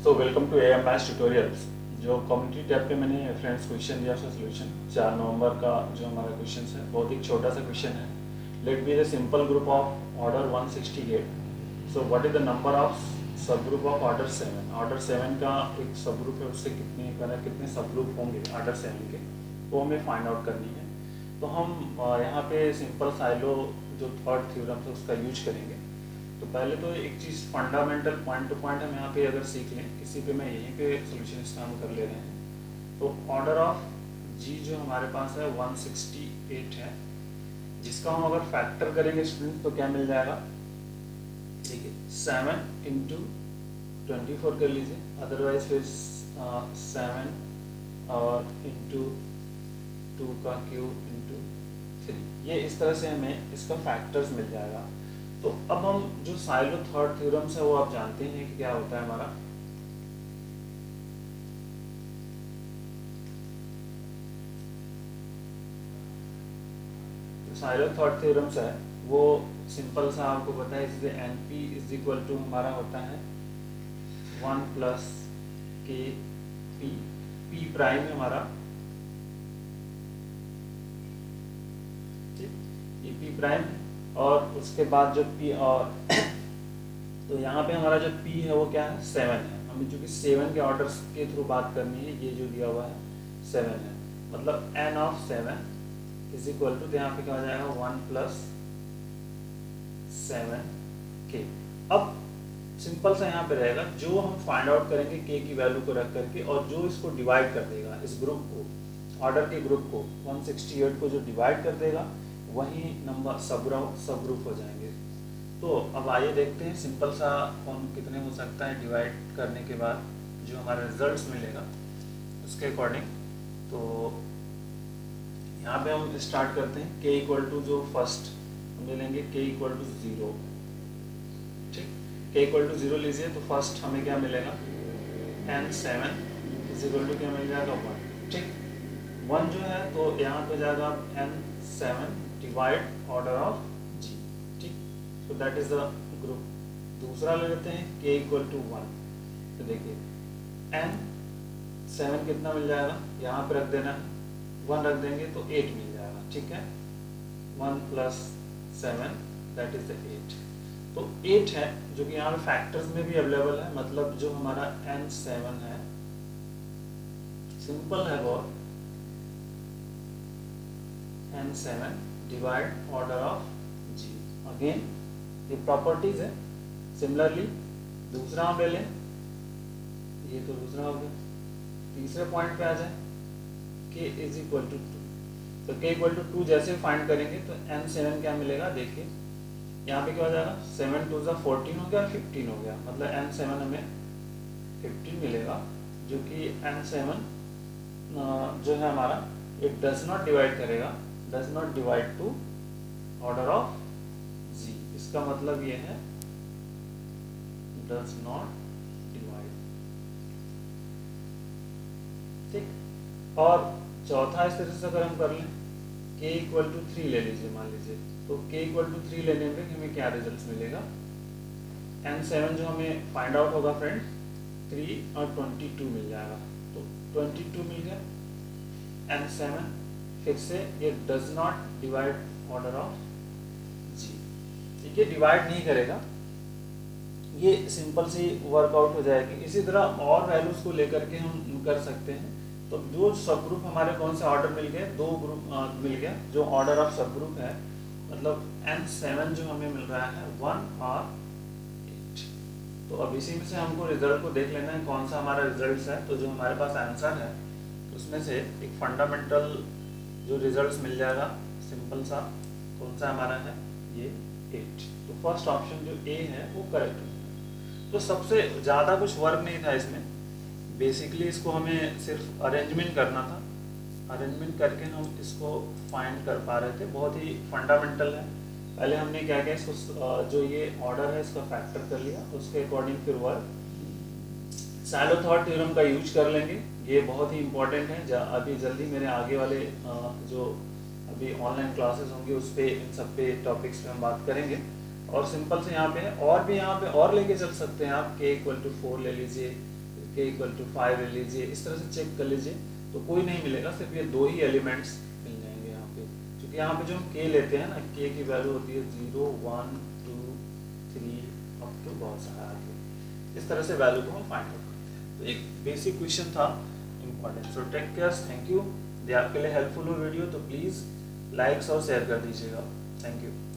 So welcome to AMMATHS tutorials. जो community tab पे मैंने फ्रेंड्स क्वेश्चन दिया उसका सोल्यूशन 4 नवंबर का जो हमारा क्वेश्चन है बहुत ही छोटा सा क्वेश्चन है। Let be the simple group of order 168। So what is the number of subgroup of order 7। Order 7 का एक सब ग्रुप है, उससे कितने सब ग्रुप होंगे ऑर्डर 7 के, वो हमें फाइंड आउट करनी है। तो हम यहाँ पे सिंपल साइलो जो थर्ड थ्योरम है उसका यूज करेंगे। तो पहले तो एक चीज़ फंडामेंटल पॉइंट टू पॉइंट हम यहाँ पे अगर सीख लें, किसी पे मैं यहीं पे सोल्यूशन स्टार्ट कर ले रहे हैं। तो ऑर्डर ऑफ जी जो हमारे पास है 168 है, जिसका हम अगर फैक्टर करेंगे स्टूडेंट तो क्या मिल जाएगा, देखिए 7 इंटू 24 कर लीजिए, अदरवाइज फिर 7 और इंटू 2 का क्यूब इंटू 3, ये इस तरह से हमें इसका फैक्टर्स मिल जाएगा। तो अब हम जो साइलो थर्ड थ्योरम्स है वो आप जानते हैं कि क्या होता है हमारा। जो साइलो थर्ड थ्योरम्स है वो सिंपल सा आपको पता है, इससे NP इज इक्वल टू हमारा होता है 1 प्लस के पी प्राइम है हमारा, ये पी प्राइम, और उसके बाद जो P और तो यहाँ पे हमारा जो P है वो क्या है 7 है। हमें चूंकि 7 के ऑर्डर्स के थ्रू बात करनी है, ये जो दिया हुआ है 7 है, मतलब n of 7 is equal to, यहाँ पे क्या हो जाएगा 1 प्लस 7k। अब सिंपल सा यहाँ पे रहेगा, जो हम फाइंड आउट करेंगे k की वैल्यू को रख करके, और जो इसको डिवाइड कर देगा इस ग्रुप को, ऑर्डर के ग्रुप को 168 को जो डिवाइड कर देगा वही नंबर सब ग्रुप हो जाएंगे। तो अब आइए देखते हैं सिंपल सा कौन कितने हो सकता है डिवाइड करने के बाद जो हमारा रिजल्ट्स मिलेगा उसके अकॉर्डिंग। तो यहाँ पे हम स्टार्ट करते हैं, k इक्वल टू जो फर्स्ट हम ले लेंगे k इक्वल टू 0, ठीक, k इक्वल टू 0 लीजिए। तो फर्स्ट हमें क्या मिलेगा, n7 इज इक्वल टू क्या मिल जाएगा 1, ठीक, 1 जो है तो यहाँ पे जाएगा n7 divide order of g, ठीक, so that is the group. दूसरा ले लेते हैं k इक्वल टू 1, तो देखिए n7 कितना मिल जाएगा, यहाँ पे रख देना है 1 रख देंगे तो 8 मिल जाएगा, ठीक है, 1 प्लस 7 दैट इज द 8। तो 8 है जो कि यहाँ पे फैक्टर्स में भी अवेलेबल है, मतलब जो हमारा n7 है सिंपल है वो n7 divide order of g। Again ये प्रॉपर्टीज है। सिमिलरली दूसरा हम ले लें, ये तो दूसरा हो गया। तीसरे पॉइंट पे आ जाए, k इज इक्वल टू 2, तो k इक्वल टू 2 जैसे फाइंड करेंगे तो n7 क्या मिलेगा, देखिए यहाँ पे क्या हो जाएगा, 7 2 14 हो गया, 15 हो गया, मतलब n7 हमें 15 मिलेगा, जो कि n7 जो है हमारा ये डज नॉट डिवाइड करेगा, does not divide to order of g। इसका मतलब ये है डज नॉट डिवाइड, ठीक। और चौथा इस तरह से अगर हम कर लें, k इक्वल टू 3 ले लीजिए, मान लीजिए, तो k इक्वल टू 3 लेने पे हमें क्या रिजल्ट मिलेगा, n7 जो हमें फाइंड आउट होगा फ्रेंड 3 और 22 मिल जाएगा, तो 22 मिल गया। n7 फिर से ये does not divide order of g, ठीक है, डिवाइड नहीं करेगा, ये सिंपल सी वर्कआउट हो जाएगी। इसी तरह और वैल्यूज को लेकर के हम कर सकते हैं। तो जो सब ग्रुप हमारे कौन से ऑर्डर मिल गए, 2 ग्रुप मिल गया, जो ऑर्डर ऑफ सब ग्रुप है, मतलब n7 जो हमें मिल रहा है 1 और 8। तो अब इसी में से हमको रिजल्ट को देख लेना है कौन सा हमारा रिजल्ट है। तो जो हमारे पास आंसर है उसमें से एक फंडामेंटल जो रिजल्ट्स मिल जाएगा सिंपल सा, कौन सा हमारा है, ये 8। तो फर्स्ट ऑप्शन जो ए है वो करेक्ट है। तो सबसे ज़्यादा कुछ वर्क नहीं था इसमें, बेसिकली इसको हमें सिर्फ अरेंजमेंट करना था, अरेंजमेंट करके हम इसको फाइंड कर पा रहे थे, बहुत ही फंडामेंटल है। पहले हमने क्या किया, इसको जो ये ऑर्डर है इसका फैक्टर कर लिया, उसके अकॉर्डिंग फिर वर्क साइलो थर्ड थ्योरम का यूज कर लेंगे, ये बहुत ही इंपॉर्टेंट है। अभी जल्दी मेरे आगे वाले जो अभी ऑनलाइन क्लासेस होंगे उस पर इन सब पे टॉपिक्स पे हम बात करेंगे। और सिंपल से यहाँ पे है, और भी यहाँ पे और लेके चल सकते हैं आप, k इक्वल टू 4 ले लीजिए, k इक्वल टू 5 ले लीजिए, इस तरह से चेक कर लीजिए, तो कोई नहीं मिलेगा, सिर्फ ये 2 ही एलिमेंट्स मिल जाएंगे यहाँ पे। क्योंकि यहाँ पे जो हम k लेते हैं ना, k की वैल्यू होती है 0 1 2 3 अप टू बहुत सारा आगे, इस तरह से वैल्यू को हम फाइंड आउट करते हैं। तो एक बेसिक क्वेश्चन था, important. So take care, thank you. यदि आपके लिए हेल्पफुल हो वीडियो तो प्लीज़ लाइक्स और शेयर कर दीजिएगा। Thank you.